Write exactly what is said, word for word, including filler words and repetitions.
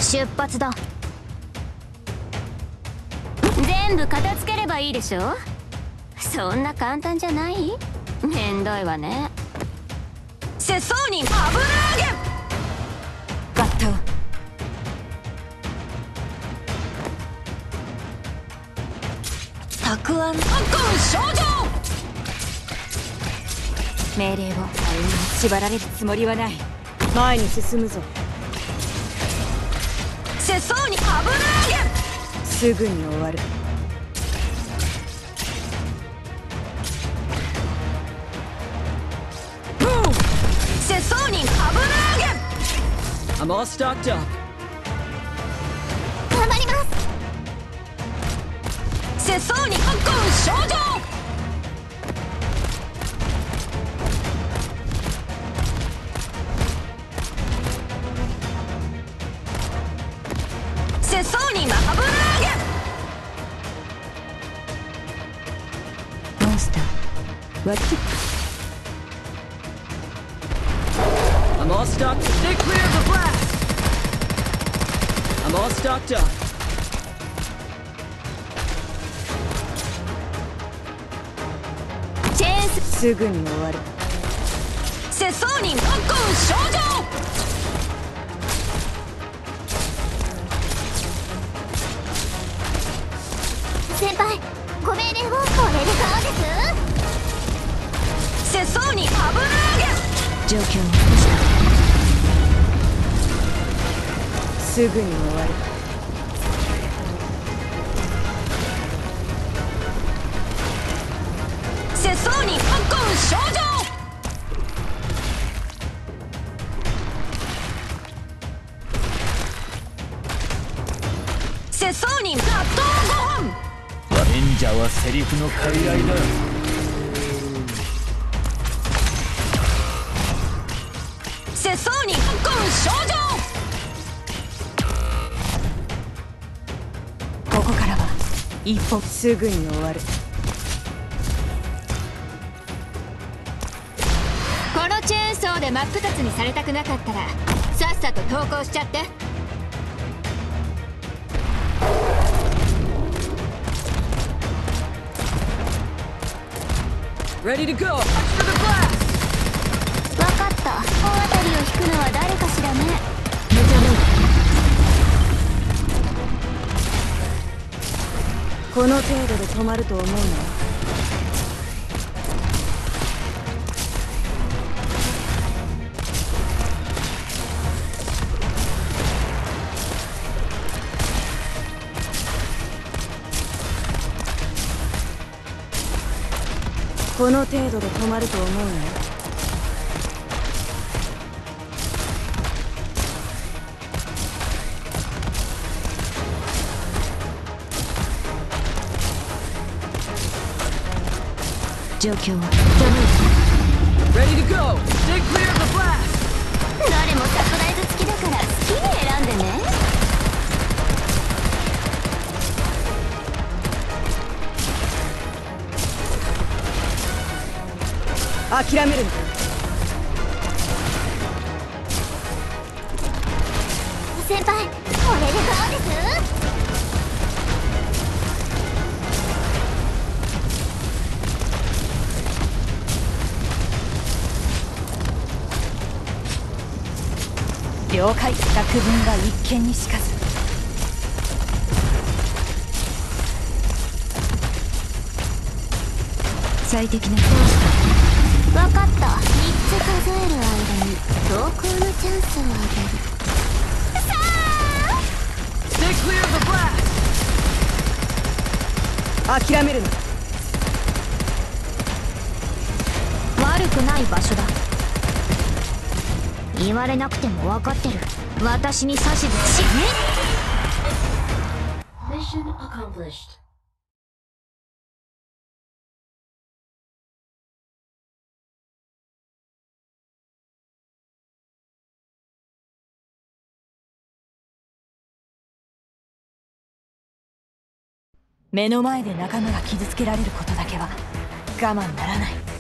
出発だ。全部片付ければいいでしょ。そんな簡単じゃない。めんどいわね。 拙僧に油揚げバッタをたくあん発根症状命令を歩みに縛られるつもりはない。前に進むぞ。 拙僧に油揚げすぐに終わる。 拙僧に油揚げ I'm all stocked up. 頑張ります。 拙僧に発根症状拙僧に油揚げモンスター割って I'm all stocked. Stay clear of the blast. I'm all stocked up. チェーンス。 すぐに終わる。 拙僧に発根症状先輩、ご命令を。これでどうです。 拙僧に油揚げ状況を起こした。すぐに終わる。 拙僧に発根症状拙僧に納豆ご飯忍者はセリフの刈り合いだ。 拙僧に発根症状ここからは一歩。すぐに終わる。 このチェーンソーで真っ二つにされたくなかったらさっさと投降しちゃって。 Ready to go. For the blast. 分かった。大当たりを引くのは誰かしらね。 めちゃめこの程度で止まると思うな。この程度で止まると思うな。状況は Ready to go. Stay clear of the blast. 誰もサプライズ付きだから好きに選んでね。 諦めるんだ。 先輩、これでどうです。 了解。作文が一見にしかず。最適なコースだ。 分かった。みっつ数える間に投稿のチャンスをあげる。さあ Stay clear of the blast. 諦めるな。 悪くない場所だ。言われなくても分かってる。私に指図し。 Mission accomplished. 目の前で仲間が傷つけられることだけは我慢ならない。